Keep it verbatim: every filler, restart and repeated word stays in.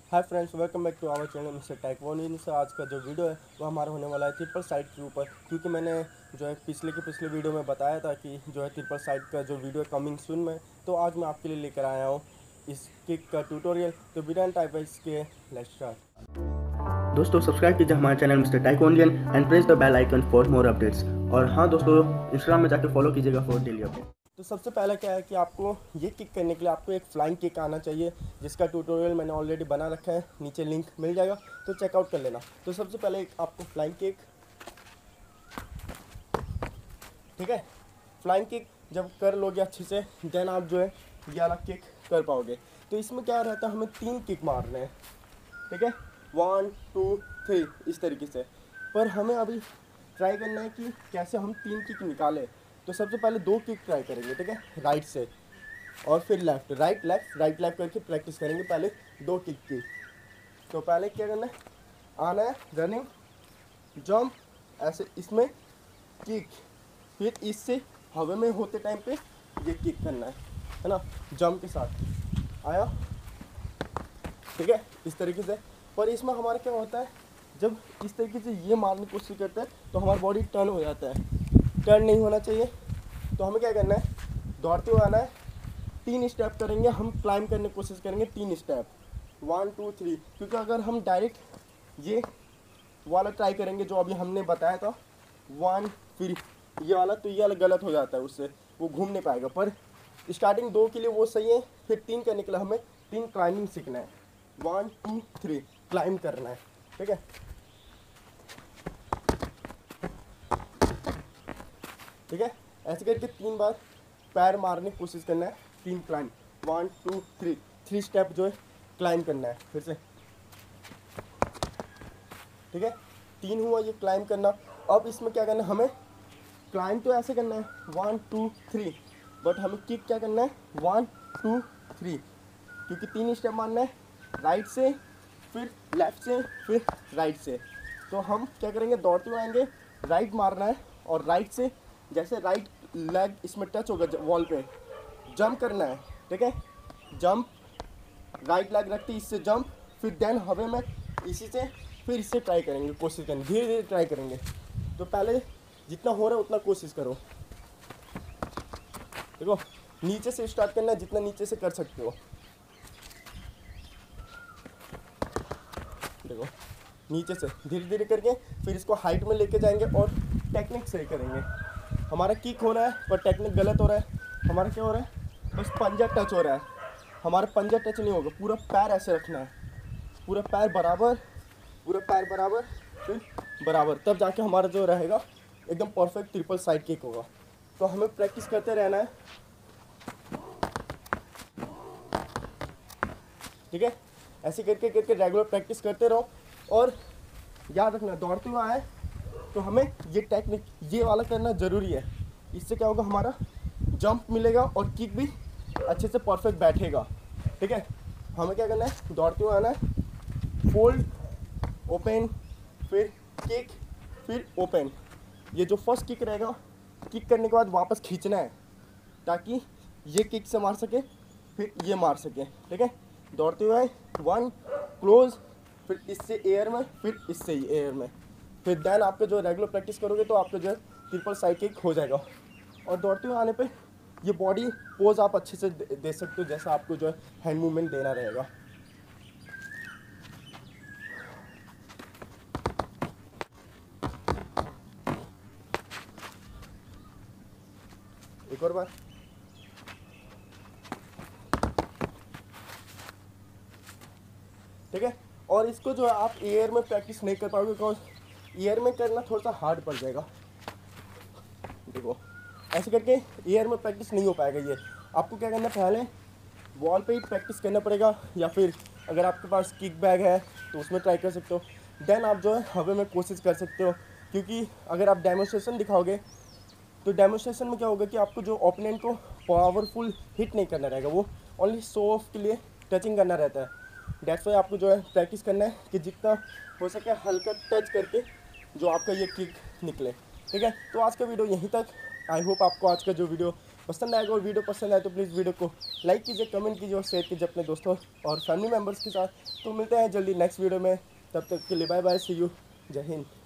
Hi friends, welcome back to our channel mister टेक्वानी। से आज का जो वीडियो है वो हमारा होने वाला है ट्रिपल साइड के ऊपर, क्योंकि मैंने जो है पिछले के पिछले वीडियो में बताया था कि जो है ट्रिपल साइड का जो वीडियो है कमिंग सून में, तो आज मैं आपके लिए लेकर आया हूँ इस किक का ट्यूटोरियल। तो बिना टाइप इसके लेट्स स्टार्ट। दोस्तों सब्सक्राइब कीजिए हमारे चैनल मिस्टर टाइकोनियन and press the bell icon for more updates. और हाँ दोस्तों, इंस्टाग्राम में जाकर फॉलो कीजिएगा फॉर डेली अपडेट। तो सबसे पहला क्या है कि आपको ये किक करने के लिए आपको एक फ्लाइंग किक आना चाहिए, जिसका ट्यूटोरियल मैंने ऑलरेडी बना रखा है, नीचे लिंक मिल जाएगा तो चेकआउट कर लेना। तो सबसे पहले एक आपको फ्लाइंग किक, ठीक है, फ्लाइंग किक जब कर लोगे अच्छे से, देन आप जो है ये वाला किक कर पाओगे। तो इसमें क्या रहता है, हमें तीन किक मारने हैं, ठीक है, वन टू थ्री इस तरीके से। पर हमें अभी ट्राई करना है कि कैसे हम तीन किक निकालें। तो सबसे पहले दो किक ट्राई करेंगे, ठीक है, राइट से, और फिर left, right left right left करके प्रैक्टिस करेंगे पहले दो किक की। तो पहले क्या करना है, आना है, रनिंग, जंप, ऐसे इसमें किक, फिर इससे हवा में होते टाइम पे ये किक करना है है ना, जंप के साथ आया, ठीक है, इस तरीके से। पर इसमें हमारा क्या होता है, जब इस तरीके से ये मारने की कोशिश करते हैं तो हमारी बॉडी टर्न हो जाता है, टर्न नहीं होना चाहिए। तो हमें क्या करना है, दौड़ते हुए आना है, तीन स्टेप करेंगे हम, क्लाइंब करने की कोशिश करेंगे तीन स्टेप, वन टू थ्री। क्योंकि अगर हम डायरेक्ट ये वाला ट्राई करेंगे जो अभी हमने बताया था, वन फिर ये वाला, तो ये वाला गलत हो जाता है, उससे वो घूम नहीं पाएगा। पर स्टार्टिंग दो के लिए वो सही है, फिर तीन करने के लिए हमें तीन क्लाइंबिंग सीखना है, वन टू थ्री क्लाइंब करना है, ठीक है, ठीक है। ऐसे करके तीन बार पैर मारने की कोशिश करना है, तीन climb, one two three, three step जो है क्लाइंब करना है फिर से, ठीक है, तीन हुआ ये क्लाइंब करना। अब इसमें क्या करना है, हमें क्लाइंब तो ऐसे करना है वन टू थ्री, बट हमें किक क्या करना है, वन टू थ्री, क्योंकि तीन स्टेप मारना है, राइट से, फिर लेफ्ट से, फिर राइट से। तो हम क्या करेंगे, दौड़ते हुए आएंगे, राइट मारना है, और राइट से जैसे राइट लेग इसमें टच होगा वॉल पे, जंप करना है, ठीक है, जंप, राइट लेग रखते इससे जंप, फिर देन हवे में इसी से फिर इससे ट्राई करेंगे, कोशिश करेंगे, धीरे धीरे ट्राई करेंगे। तो पहले जितना हो रहा है उतना कोशिश करो, देखो नीचे से स्टार्ट करना है, जितना नीचे से कर सकते हो, देखो नीचे से धीरे धीरे करके फिर इसको हाइट में लेके जाएंगे और टेक्निक सही करेंगे। हमारा किक हो रहा है पर टेक्निक गलत हो रहा है, हमारा क्या हो रहा है, बस पंजा टच हो रहा है, हमारा पंजा टच नहीं होगा, पूरा पैर ऐसे रखना है, पूरा पैर बराबर, पूरा पैर बराबर, फिर बराबर, तब जाके हमारा जो रहेगा एकदम परफेक्ट ट्रिपल साइड किक होगा। तो हमें प्रैक्टिस करते रहना है, ठीक है, ऐसे करके करके रेगुलर प्रैक्टिस करते रहो। और याद रखना, दौड़ते हुए आए तो हमें ये टेक्निक ये वाला करना ज़रूरी है। इससे क्या होगा, हमारा जंप मिलेगा और किक भी अच्छे से परफेक्ट बैठेगा, ठीक है। हमें क्या करना है, दौड़ते हुए आना है, फोल्ड, ओपन, फिर किक, फिर ओपन। ये जो फर्स्ट किक रहेगा, किक करने के बाद वापस खींचना है ताकि ये किक से मार सके, फिर ये मार सके, ठीक है। दौड़ते हुए वन क्लोज, फिर इससे एयर में, फिर इससे ही एयर में, फिर देन आपके जो रेगुलर प्रैक्टिस करोगे तो आपका जो है ट्रिपल साइड किक हो जाएगा। और दौड़ते हुए आने पे ये बॉडी पोज आप अच्छे से दे, दे सकते हो, जैसा आपको जो है हैंड मूवमेंट देना रहेगा। एक और बार, ठीक है। और इसको जो है आप एयर में प्रैक्टिस नहीं कर पाओगे, बिकॉज एयर में करना थोड़ा सा हार्ड पड़ जाएगा, देखो ऐसे करके एयर में प्रैक्टिस नहीं हो पाएगा। ये आपको क्या करना है, पहले वॉल पे ही प्रैक्टिस करना पड़ेगा, या फिर अगर आपके पास किक बैग है तो उसमें ट्राई कर सकते हो, देन आप जो है हवे में कोशिश कर सकते हो। क्योंकि अगर आप डेमोस्ट्रेशन दिखाओगे तो डेमोस्ट्रेशन में क्या होगा कि आपको जो ओपोनेंट को पावरफुल हिट नहीं करना रहेगा, वो ओनली शो ऑफ के लिए टचिंग करना रहता है। डेट्स वाई आपको जो है प्रैक्टिस करना है कि जितना हो सके हल्का टच करके जो आपका ये किक निकले, ठीक है। तो आज का वीडियो यहीं तक। आई होप आपको आज का जो वीडियो पसंद आएगा और वीडियो पसंद आए तो प्लीज़ वीडियो को लाइक कीजिए, कमेंट कीजिए और शेयर कीजिए अपने दोस्तों और फैमिली मेम्बर्स के साथ। तो मिलते हैं जल्दी नेक्स्ट वीडियो में, तब तक के लिए बाय बाय, सी यू, जय हिंद।